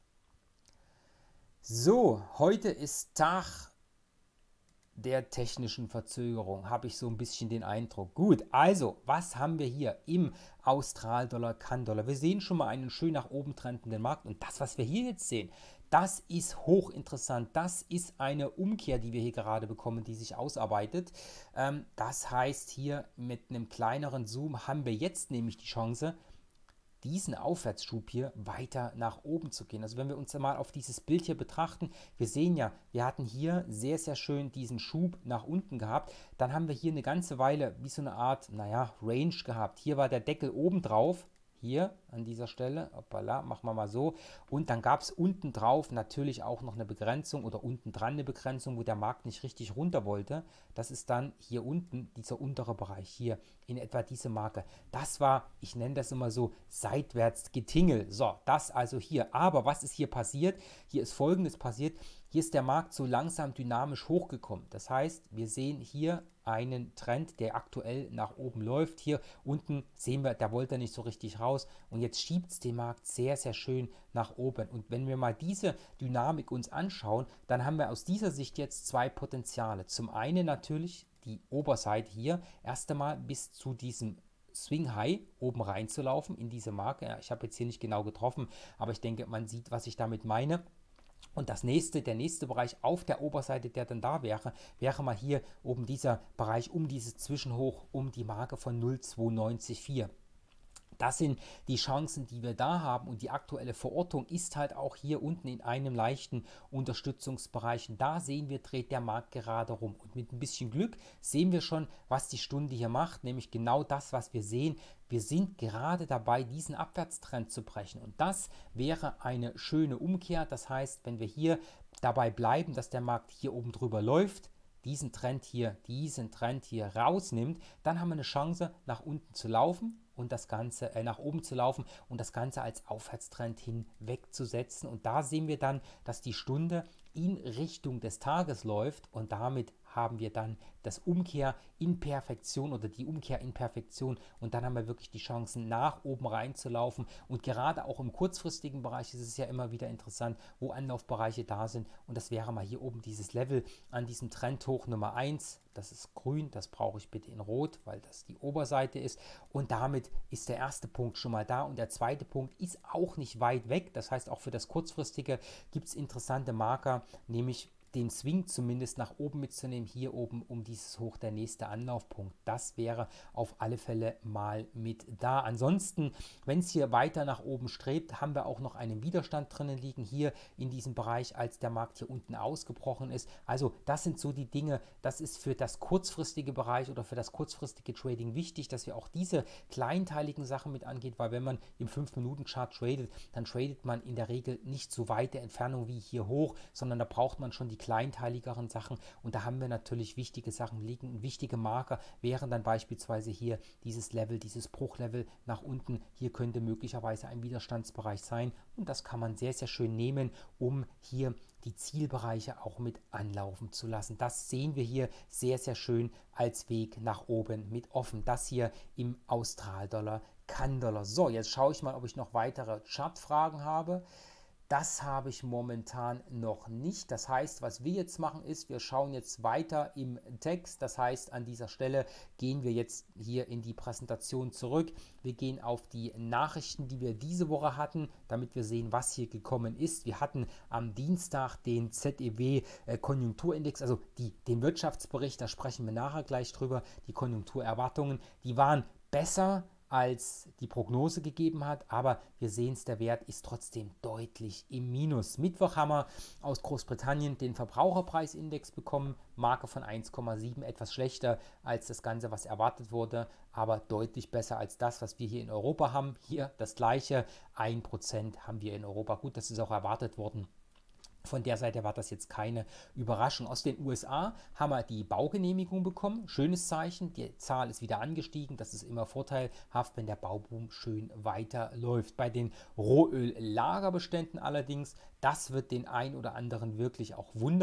So, heute ist Tag der technischen Verzögerung, habe ich so ein bisschen den Eindruck. Gut, also, was haben wir hier im Australdollar, Kann-Dollar? Wir sehen schon mal einen schön nach oben trendenden Markt und das, was wir hier jetzt sehen, das ist hochinteressant. Das ist eine Umkehr, die wir hier gerade bekommen, die sich ausarbeitet. Ähm, das heißt, hier mit einem kleineren Zoom haben wir jetzt nämlich die Chance, diesen Aufwärtsschub hier weiter nach oben zu gehen. Also wenn wir uns mal auf dieses Bild hier betrachten, wir sehen ja, wir hatten hier sehr, sehr schön diesen Schub nach unten gehabt. Dann haben wir hier eine ganze Weile wie so eine Art, naja, Range gehabt. Hier war der Deckel oben drauf. Hier an dieser Stelle, hoppala, machen wir mal so. Und dann gab es unten drauf natürlich auch noch eine Begrenzung oder unten dran eine Begrenzung, wo der Markt nicht richtig runter wollte. Das ist dann hier unten, dieser untere Bereich, hier in etwa diese Marke. Das war, ich nenne das immer so, seitwärts Getingel. So, das also hier. Aber was ist hier passiert? Hier ist Folgendes passiert. Hier ist der Markt so langsam dynamisch hochgekommen. Das heißt, wir sehen hier einen Trend, der aktuell nach oben läuft. Hier unten sehen wir, da wollte er nicht so richtig raus und jetzt schiebt es den Markt sehr, sehr schön nach oben. Und wenn wir mal diese Dynamik uns anschauen, dann haben wir aus dieser Sicht jetzt zwei Potenziale. Zum einen natürlich die Oberseite hier, erst einmal bis zu diesem Swing High oben reinzulaufen in diese Marke. Ja, ich habe jetzt hier nicht genau getroffen, aber ich denke, man sieht, was ich damit meine. Und das nächste, der nächste Bereich auf der Oberseite, der dann da wäre, wäre mal hier oben dieser Bereich um dieses Zwischenhoch, um die Marke von null Komma zwei neun vier. Das sind die Chancen, die wir da haben und die aktuelle Verortung ist halt auch hier unten in einem leichten Unterstützungsbereich. Und da sehen wir, dreht der Markt gerade rum. Und mit ein bisschen Glück sehen wir schon, was die Stunde hier macht, nämlich genau das, was wir sehen. Wir sind gerade dabei, diesen Abwärtstrend zu brechen. Und das wäre eine schöne Umkehr. Das heißt, wenn wir hier dabei bleiben, dass der Markt hier oben drüber läuft, diesen Trend hier, diesen Trend hier rausnimmt, dann haben wir eine Chance, nach unten zu laufen und das Ganze äh, nach oben zu laufen und das Ganze als Aufwärtstrend hinwegzusetzen. Und da sehen wir dann, dass die Stunde in Richtung des Tages läuft und damit haben wir dann das Umkehr in Perfektion oder die Umkehr in Perfektion und dann haben wir wirklich die Chancen, nach oben reinzulaufen und gerade auch im kurzfristigen Bereich ist es ja immer wieder interessant, wo Anlaufbereiche da sind und das wäre mal hier oben dieses Level an diesem Trendhoch Nummer eins, das ist grün, das brauche ich bitte in rot, weil das die Oberseite ist und damit ist der erste Punkt schon mal da und der zweite Punkt ist auch nicht weit weg, das heißt auch für das kurzfristige gibt es interessante Marker, nämlich den Swing zumindest nach oben mitzunehmen, hier oben um dieses Hoch der nächste Anlaufpunkt. Das wäre auf alle Fälle mal mit da. Ansonsten, wenn es hier weiter nach oben strebt, haben wir auch noch einen Widerstand drinnen liegen, hier in diesem Bereich, als der Markt hier unten ausgebrochen ist. Also das sind so die Dinge, das ist für das kurzfristige Bereich oder für das kurzfristige Trading wichtig, dass wir auch diese kleinteiligen Sachen mit angehen, weil wenn man im fünf Minuten Chart tradet, dann tradet man in der Regel nicht so weite Entfernung wie hier hoch, sondern da braucht man schon die kleinteiligeren Sachen und da haben wir natürlich wichtige Sachen liegen. Wichtige Marker wären dann beispielsweise hier dieses Level, dieses Bruchlevel nach unten. Hier könnte möglicherweise ein Widerstandsbereich sein und das kann man sehr, sehr schön nehmen, um hier die Zielbereiche auch mit anlaufen zu lassen. Das sehen wir hier sehr, sehr schön als Weg nach oben mit offen. Das hier im Australdollar, Kann-Dollar. So, jetzt schaue ich mal, ob ich noch weitere Chartfragen habe. Das habe ich momentan noch nicht. Das heißt, was wir jetzt machen ist, wir schauen jetzt weiter im Text. Das heißt, an dieser Stelle gehen wir jetzt hier in die Präsentation zurück. Wir gehen auf die Nachrichten, die wir diese Woche hatten, damit wir sehen, was hier gekommen ist. Wir hatten am Dienstag den Z E W-Konjunkturindex, also die, den Wirtschaftsbericht, da sprechen wir nachher gleich drüber. Die Konjunkturerwartungen, die waren besser als die Prognose gegeben hat, aber wir sehen es, der Wert ist trotzdem deutlich im Minus. Mittwoch haben wir aus Großbritannien den Verbraucherpreisindex bekommen, Marke von eins Komma sieben, etwas schlechter als das Ganze, was erwartet wurde, aber deutlich besser als das, was wir hier in Europa haben. Hier das gleiche, ein Prozent haben wir in Europa. Gut, das ist auch erwartet worden. Von der Seite war das jetzt keine Überraschung. Aus den U S A haben wir die Baugenehmigung bekommen. Schönes Zeichen. Die Zahl ist wieder angestiegen. Das ist immer vorteilhaft, wenn der Bauboom schön weiterläuft. Bei den Rohöllagerbeständen allerdings, das wird den einen oder anderen wirklich auch wundern.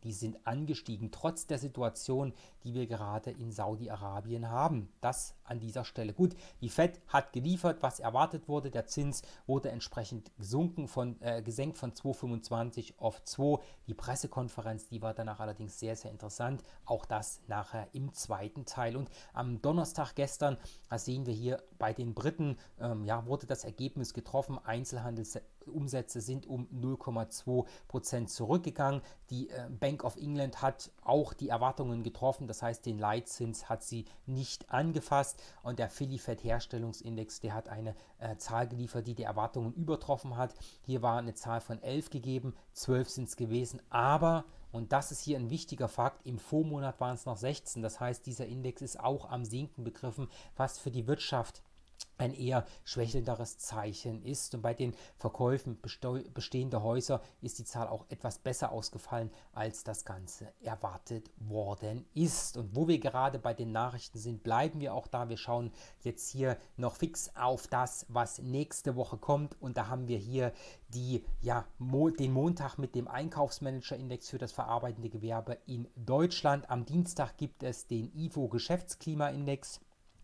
die sind angestiegen, trotz der Situation, die wir gerade in Saudi-Arabien haben. Das an dieser Stelle. Gut, die Fed hat geliefert, was erwartet wurde. Der Zins wurde entsprechend gesunken von, äh, gesenkt von zwei Komma fünfundzwanzig auf zwei. Die Pressekonferenz, die war danach allerdings sehr, sehr interessant. Auch das nachher im zweiten Teil. Und am Donnerstag gestern, da sehen wir hier bei den Briten, ähm, ja, wurde das Ergebnis getroffen. Einzelhandelsumsätze sind um null Komma zwei Prozent zurückgegangen. Die äh, Bank of England hat auch die Erwartungen getroffen. Das heißt, den Leitzins hat sie nicht angefasst. Und der Philly Fed Herstellungsindex, der hat eine äh, Zahl geliefert, die die Erwartungen übertroffen hat. Hier war eine Zahl von elf gegeben, zwölf sind es gewesen. Aber, und das ist hier ein wichtiger Fakt, im Vormonat waren es noch sechzehn. Das heißt, dieser Index ist auch am Sinken begriffen, was für die Wirtschaft ein eher schwächelnderes Zeichen ist. Und bei den Verkäufen bestehender Häuser ist die Zahl auch etwas besser ausgefallen, als das Ganze erwartet worden ist. Und wo wir gerade bei den Nachrichten sind, bleiben wir auch da. Wir schauen jetzt hier noch fix auf das, was nächste Woche kommt. Und da haben wir hier die, ja, Mo den Montag mit dem Einkaufsmanager-Index für das verarbeitende Gewerbe in Deutschland. Am Dienstag gibt es den I F O-Geschäftsklimaindex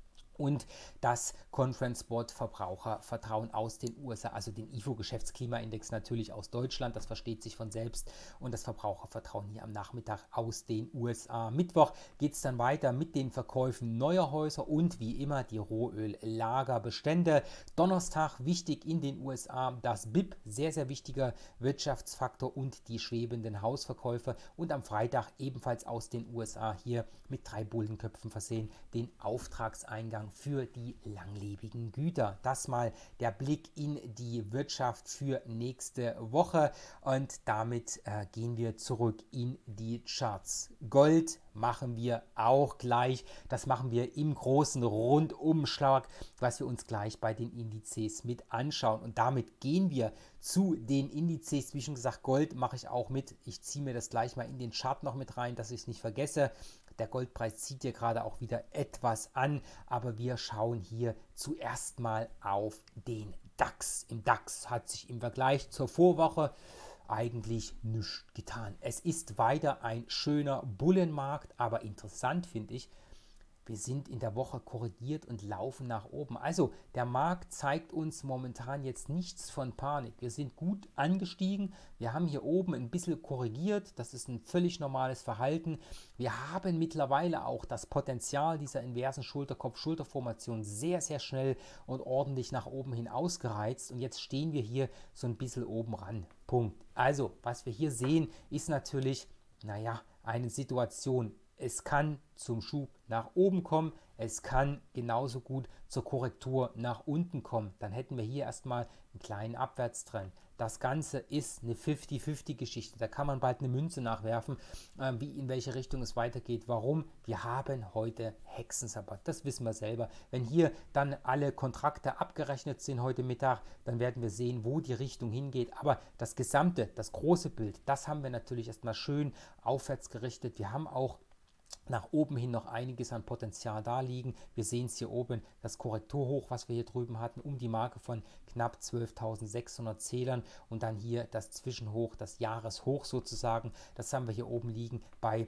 und das Conference Board Verbrauchervertrauen aus den U S A, also den I F O-Geschäftsklimaindex natürlich aus Deutschland, das versteht sich von selbst, und das Verbrauchervertrauen hier am Nachmittag aus den U S A. Mittwoch geht es dann weiter mit den Verkäufen neuer Häuser und wie immer die Rohöllagerbestände. Donnerstag wichtig in den U S A das B I P, sehr, sehr wichtiger Wirtschaftsfaktor, und die schwebenden Hausverkäufe, und am Freitag ebenfalls aus den U S A hier mit drei Bullenköpfen versehen den Auftragseingang für die langlebigen Güter. Das mal der Blick in die Wirtschaft für nächste Woche, und damit äh, gehen wir zurück in die Charts. Gold machen wir auch gleich. Das machen wir im großen Rundumschlag, was wir uns gleich bei den Indizes mit anschauen. Und damit gehen wir zu den Indizes. Wie schon gesagt, Gold mache ich auch mit. Ich ziehe mir das gleich mal in den Chart noch mit rein, dass ich es nicht vergesse. Der Goldpreis zieht hier gerade auch wieder etwas an, aber wir schauen hier zuerst mal auf den DAX. Im DAX hat sich im Vergleich zur Vorwoche eigentlich nichts getan. Es ist weiter ein schöner Bullenmarkt, aber interessant finde ich, wir sind in der Woche korrigiert und laufen nach oben. Also der Markt zeigt uns momentan jetzt nichts von Panik. Wir sind gut angestiegen. Wir haben hier oben ein bisschen korrigiert. Das ist ein völlig normales Verhalten. Wir haben mittlerweile auch das Potenzial dieser inversen Schulterkopf-Schulterformation sehr, sehr schnell und ordentlich nach oben hin ausgereizt. Und jetzt stehen wir hier so ein bisschen oben ran. Punkt. Also, was wir hier sehen, ist natürlich, naja, eine Situation. Es kann zum Schub nach oben kommen, es kann genauso gut zur Korrektur nach unten kommen. Dann hätten wir hier erstmal einen kleinen Abwärtstrend. Das Ganze ist eine fünfzig fünfzig Geschichte. Da kann man bald eine Münze nachwerfen, äh, wie in welche Richtung es weitergeht. Warum? Wir haben heute Hexensabbat. Das wissen wir selber. Wenn hier dann alle Kontrakte abgerechnet sind heute Mittag, dann werden wir sehen, wo die Richtung hingeht. Aber das gesamte, das große Bild, das haben wir natürlich erstmal schön aufwärts gerichtet. Wir haben auch nach oben hin noch einiges an Potenzial da liegen. Wir sehen es hier oben, das Korrekturhoch, was wir hier drüben hatten, um die Marke von knapp zwölftausendsechshundert Zählern, und dann hier das Zwischenhoch, das Jahreshoch sozusagen, das haben wir hier oben liegen bei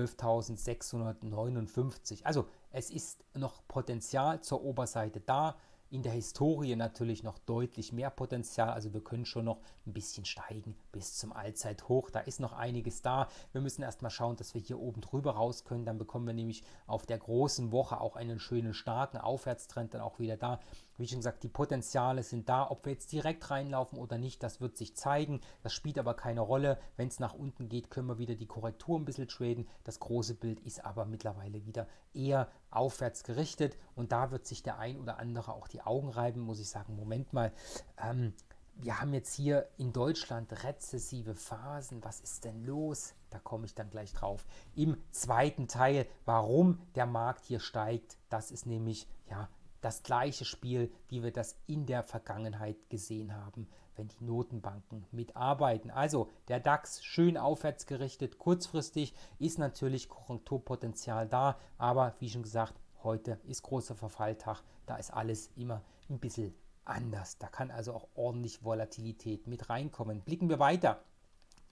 zwölftausendsechshundertneunundfünfzig. Also es ist noch Potenzial zur Oberseite da. In der Historie natürlich noch deutlich mehr Potenzial, also wir können schon noch ein bisschen steigen bis zum Allzeithoch. Da ist noch einiges da. Wir müssen erstmal schauen, dass wir hier oben drüber raus können. Dann bekommen wir nämlich auf der großen Woche auch einen schönen starken Aufwärtstrend dann auch wieder da. Wie schon gesagt, die Potenziale sind da. Ob wir jetzt direkt reinlaufen oder nicht, das wird sich zeigen. Das spielt aber keine Rolle. Wenn es nach unten geht, können wir wieder die Korrektur ein bisschen traden. Das große Bild ist aber mittlerweile wieder eher aufwärts gerichtet, und da wird sich der ein oder andere auch die Augen reiben, muss ich sagen. Moment mal, ähm, wir haben jetzt hier in Deutschland rezessive Phasen. Was ist denn los? Da komme ich dann gleich drauf. Im zweiten Teil, warum der Markt hier steigt, das ist nämlich, ja, das gleiche Spiel, wie wir das in der Vergangenheit gesehen haben, wenn die Notenbanken mitarbeiten. Also der DAX schön aufwärts gerichtet, kurzfristig ist natürlich Korrekturpotenzial da, aber wie schon gesagt, heute ist großer Verfalltag, da ist alles immer ein bisschen anders. Da kann also auch ordentlich Volatilität mit reinkommen. Blicken wir weiter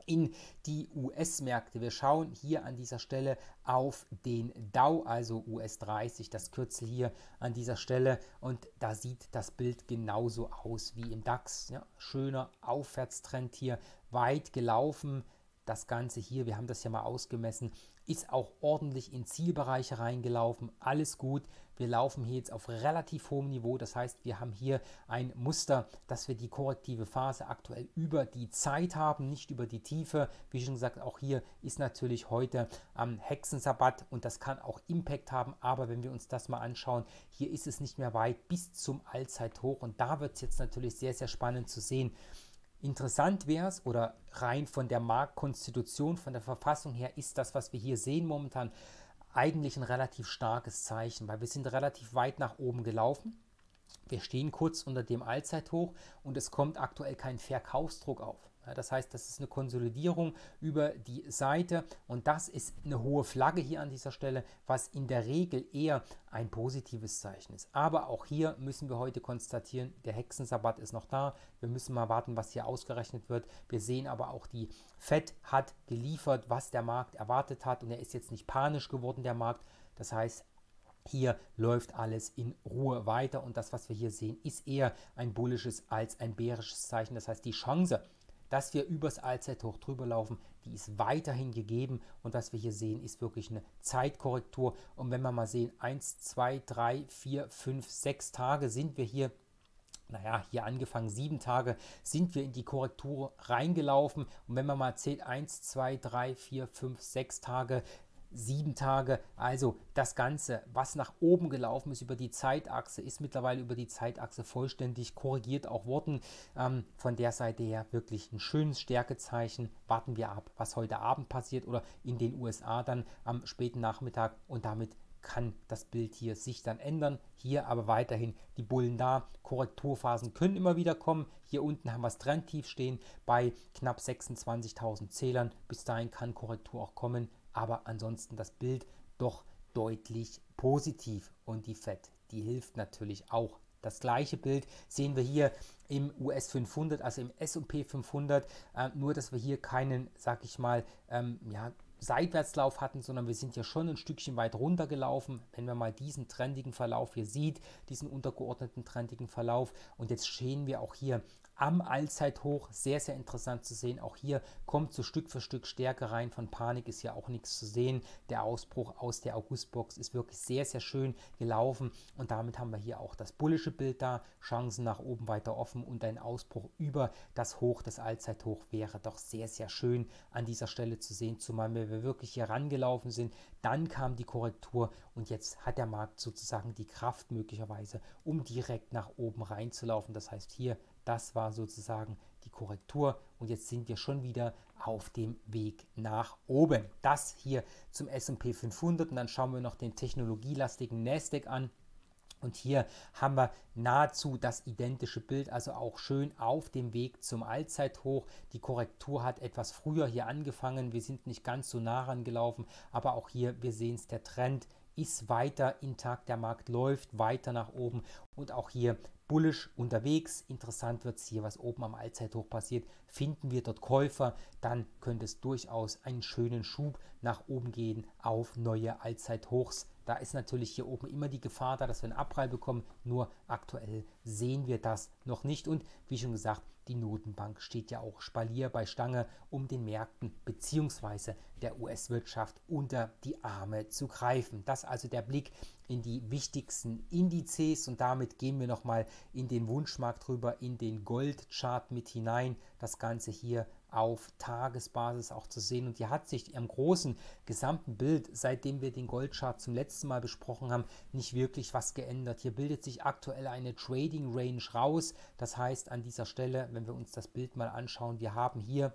in die U S-Märkte. Wir schauen hier an dieser Stelle auf den Dow, also U S dreißig, das Kürzel hier an dieser Stelle, und da sieht das Bild genauso aus wie im DAX. Ja, schöner Aufwärtstrend hier, weit gelaufen. Das Ganze hier, wir haben das ja mal ausgemessen, ist auch ordentlich in Zielbereiche reingelaufen. Alles gut. Wir laufen hier jetzt auf relativ hohem Niveau. Das heißt, wir haben hier ein Muster, dass wir die korrektive Phase aktuell über die Zeit haben, nicht über die Tiefe. Wie schon gesagt, auch hier ist natürlich heute am Hexensabbat und das kann auch Impact haben. Aber wenn wir uns das mal anschauen, hier ist es nicht mehr weit bis zum Allzeithoch. Und da wird es jetzt natürlich sehr, sehr spannend zu sehen. Interessant wäre es, oder rein von der Marktkonstitution, von der Verfassung her, ist das, was wir hier sehen momentan, eigentlich ein relativ starkes Zeichen, weil wir sind relativ weit nach oben gelaufen. Wir stehen kurz unter dem Allzeithoch und es kommt aktuell kein Verkaufsdruck auf. Ja, das heißt, das ist eine Konsolidierung über die Seite und das ist eine hohe Flagge hier an dieser Stelle, was in der Regel eher ein positives Zeichen ist. Aber auch hier müssen wir heute konstatieren, der Hexensabbat ist noch da. Wir müssen mal warten, was hier ausgerechnet wird. Wir sehen aber auch, die Fed hat geliefert, was der Markt erwartet hat und er ist jetzt nicht panisch geworden, der Markt. Das heißt, hier läuft alles in Ruhe weiter und das, was wir hier sehen, ist eher ein bullisches als ein bärisches Zeichen. Das heißt, die Chance, dass wir übers Allzeithoch drüber laufen, die ist weiterhin gegeben und was wir hier sehen, ist wirklich eine Zeitkorrektur. Und wenn wir mal sehen, eins, zwei, drei, vier, fünf, sechs Tage sind wir hier, naja, hier angefangen, sieben Tage sind wir in die Korrektur reingelaufen. Und wenn man mal zählt, eins, zwei, drei, vier, fünf, sechs Tage, sieben Tage, also das Ganze, was nach oben gelaufen ist über die Zeitachse, ist mittlerweile über die Zeitachse vollständig korrigiert auch worden. Ähm, von der Seite her wirklich ein schönes Stärkezeichen. Warten wir ab, was heute Abend passiert oder in den U S A dann am späten Nachmittag und damit kann das Bild hier sich dann ändern. Hier aber weiterhin die Bullen da. Korrekturphasen können immer wieder kommen. Hier unten haben wir das Trendtief stehen bei knapp sechsundzwanzigtausend Zählern. Bis dahin kann Korrektur auch kommen. Aber ansonsten das Bild doch deutlich positiv. Und die Fed, die hilft natürlich auch. Das gleiche Bild sehen wir hier im U S fünfhundert, also im S und P fünfhundert. Äh, nur, dass wir hier keinen, sag ich mal, ähm, ja, Seitwärtslauf hatten, sondern wir sind ja schon ein Stückchen weit runter gelaufen. Wenn man mal diesen trendigen Verlauf hier sieht, diesen untergeordneten trendigen Verlauf. Und jetzt stehen wir auch hier am Allzeithoch, sehr, sehr interessant zu sehen. Auch hier kommt so Stück für Stück Stärke rein. Von Panik ist ja auch nichts zu sehen. Der Ausbruch aus der Augustbox ist wirklich sehr, sehr schön gelaufen. Und damit haben wir hier auch das bullische Bild da. Chancen nach oben weiter offen und ein Ausbruch über das Hoch, das Allzeithoch wäre doch sehr, sehr schön an dieser Stelle zu sehen. Zumal wir wirklich hier rangelaufen sind. Dann kam die Korrektur und jetzt hat der Markt sozusagen die Kraft möglicherweise, um direkt nach oben reinzulaufen. Das heißt hier, das war sozusagen die Korrektur und jetzt sind wir schon wieder auf dem Weg nach oben. Das hier zum S und P fünfhundert und dann schauen wir noch den technologielastigen Nasdaq an. Und hier haben wir nahezu das identische Bild, also auch schön auf dem Weg zum Allzeithoch. Die Korrektur hat etwas früher hier angefangen. Wir sind nicht ganz so nah rangelaufen, aber auch hier, wir sehen es, der Trend ist weiter intakt. Der Markt läuft weiter nach oben und auch hier bullisch unterwegs. Interessant wird es hier, was oben am Allzeithoch passiert. Finden wir dort Käufer, dann könnte es durchaus einen schönen Schub nach oben gehen auf neue Allzeithochs. Da ist natürlich hier oben immer die Gefahr da, dass wir einen Abprall bekommen. Nur aktuell sehen wir das noch nicht. Und wie schon gesagt, die Notenbank steht ja auch Spalier bei Stange, um den Märkten bzw. der U S-Wirtschaft unter die Arme zu greifen. Das also der Blick in die wichtigsten Indizes und damit gehen wir nochmal in den Wunschmarkt rüber, in den Goldchart mit hinein. Das Ganze hier auf Tagesbasis auch zu sehen und hier hat sich im großen gesamten Bild, seitdem wir den Goldchart zum letzten Mal besprochen haben, nicht wirklich was geändert. Hier bildet sich aktuell eine Trading Range raus. Das heißt an dieser Stelle, wenn wir uns das Bild mal anschauen, wir haben hier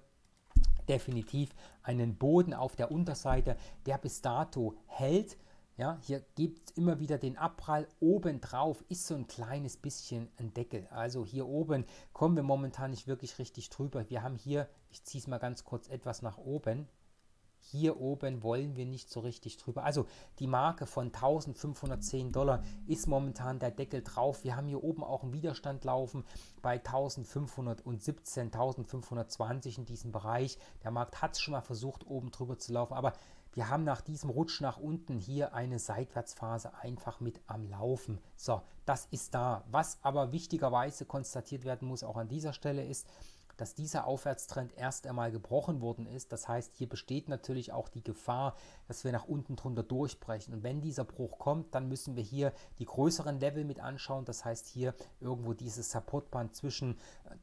definitiv einen Boden auf der Unterseite, der bis dato hält. Ja, hier gibt es immer wieder den Abprall. Obendrauf ist so ein kleines bisschen ein Deckel. Also hier oben kommen wir momentan nicht wirklich richtig drüber. Wir haben hier, ich ziehe es mal ganz kurz etwas nach oben. hier oben wollen wir nicht so richtig drüber. Also die Marke von eintausendfünfhundertzehn Dollar ist momentan der Deckel drauf. Wir haben hier oben auch einen Widerstand laufen bei eintausendfünfhundertsiebzehn, eintausendfünfhundertzwanzig in diesem Bereich. Der Markt hat es schon mal versucht, oben drüber zu laufen, aber wir haben nach diesem Rutsch nach unten hier eine Seitwärtsphase einfach mit am Laufen. So, das ist da. Was aber wichtigerweise konstatiert werden muss, auch an dieser Stelle ist, dass dieser Aufwärtstrend erst einmal gebrochen worden ist. Das heißt, hier besteht natürlich auch die Gefahr, dass wir nach unten drunter durchbrechen. Und wenn dieser Bruch kommt, dann müssen wir hier die größeren Level mit anschauen. Das heißt, hier irgendwo dieses Supportband zwischen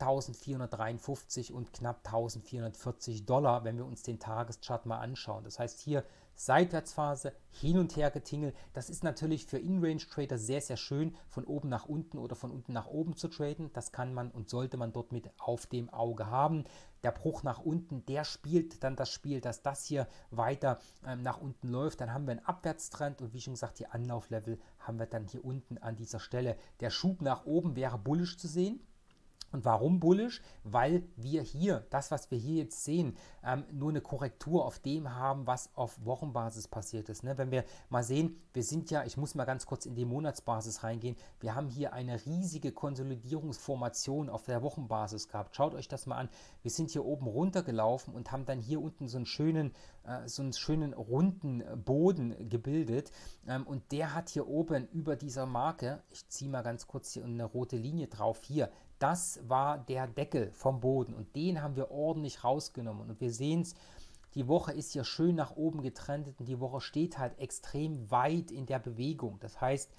eintausendvierhundertdreiundfünfzig und knapp eintausendvierhundertvierzig Dollar, wenn wir uns den Tageschart mal anschauen. Das heißt, hier Seitwärtsphase, hin und her getingelt. Das ist natürlich für In-Range-Trader sehr, sehr schön, von oben nach unten oder von unten nach oben zu traden. Das kann man und sollte man dort mit auf dem Auge haben. Der Bruch nach unten, der spielt dann das Spiel, dass das hier weiter ähm, nach unten läuft. Dann haben wir einen Abwärtstrend und wie schon gesagt, die Anlauflevel haben wir dann hier unten an dieser Stelle. Der Schub nach oben wäre bullisch zu sehen. Und warum bullisch? Weil wir hier, das was wir hier jetzt sehen, ähm, nur eine Korrektur auf dem haben, was auf Wochenbasis passiert ist. Ne? Wenn wir mal sehen, wir sind ja, ich muss mal ganz kurz in die Monatsbasis reingehen, wir haben hier eine riesige Konsolidierungsformation auf der Wochenbasis gehabt. Schaut euch das mal an. Wir sind hier oben runtergelaufen und haben dann hier unten so einen schönen, äh, so einen schönen runden Boden gebildet. Ähm, und der hat hier oben über dieser Marke, ich ziehe mal ganz kurz hier eine rote Linie drauf, hier, das war der Deckel vom Boden und den haben wir ordentlich rausgenommen und wir sehen es, die Woche ist hier schön nach oben getrennt und die Woche steht halt extrem weit in der Bewegung. Das heißt,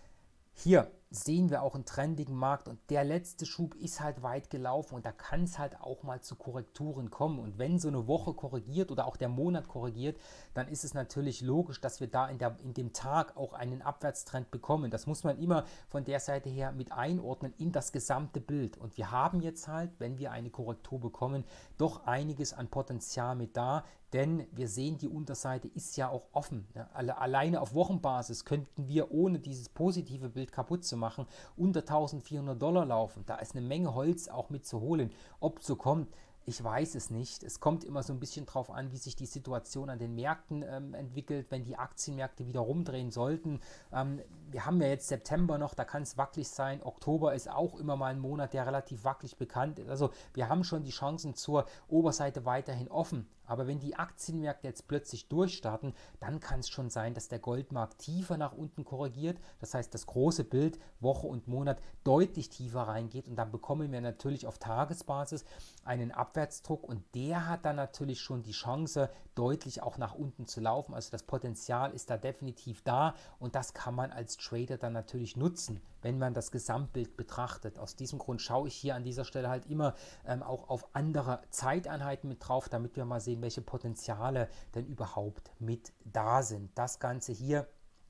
hier sehen wir auch einen trendigen Markt und der letzte Schub ist halt weit gelaufen und da kann es halt auch mal zu Korrekturen kommen. Und wenn so eine Woche korrigiert oder auch der Monat korrigiert, dann ist es natürlich logisch, dass wir da in, der, in dem Tag auch einen Abwärtstrend bekommen. Das muss man immer von der Seite her mit einordnen in das gesamte Bild. Und wir haben jetzt halt, wenn wir eine Korrektur bekommen, doch einiges an Potenzial mit da, denn wir sehen, die Unterseite ist ja auch offen. Alleine auf Wochenbasis könnten wir, ohne dieses positive Bild kaputt zu machen, unter eintausendvierhundert Dollar laufen. Da ist eine Menge Holz auch mit zu holen. Ob so kommt, ich weiß es nicht. Es kommt immer so ein bisschen drauf an, wie sich die Situation an den Märkten ähm, entwickelt, wenn die Aktienmärkte wieder rumdrehen sollten. Ähm, wir haben ja jetzt September noch, da kann es wackelig sein. Oktober ist auch immer mal ein Monat, der relativ wackelig bekannt ist. Also wir haben schon die Chancen zur Oberseite weiterhin offen. Aber wenn die Aktienmärkte jetzt plötzlich durchstarten, dann kann es schon sein, dass der Goldmarkt tiefer nach unten korrigiert. Das heißt, das große Bild Woche und Monat deutlich tiefer reingeht und dann bekommen wir natürlich auf Tagesbasis einen Abwärtsdruck und der hat dann natürlich schon die Chance, deutlich auch nach unten zu laufen. Also das Potenzial ist da definitiv da und das kann man als Trader dann natürlich nutzen, wenn man das Gesamtbild betrachtet. Aus diesem Grund schaue ich hier an dieser Stelle halt immer ähm, auch auf andere Zeiteinheiten mit drauf, damit wir mal sehen, welche Potenziale denn überhaupt mit da sind. Das Ganze hier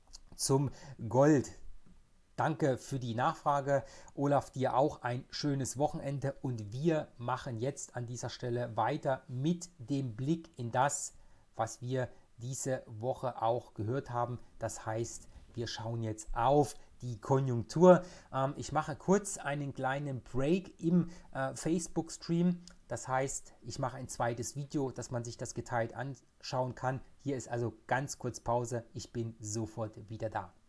zum Gold. Danke für die Nachfrage. Olaf, dir auch ein schönes Wochenende und wir machen jetzt an dieser Stelle weiter mit dem Blick in das, was wir diese Woche auch gehört haben. Das heißt, wir schauen jetzt auf die Konjunktur. Ähm, ich mache kurz einen kleinen Break im äh, Facebook-Stream. Das heißt, ich mache ein zweites Video, dass man sich das geteilt anschauen kann. Hier ist also ganz kurz Pause. Ich bin sofort wieder da.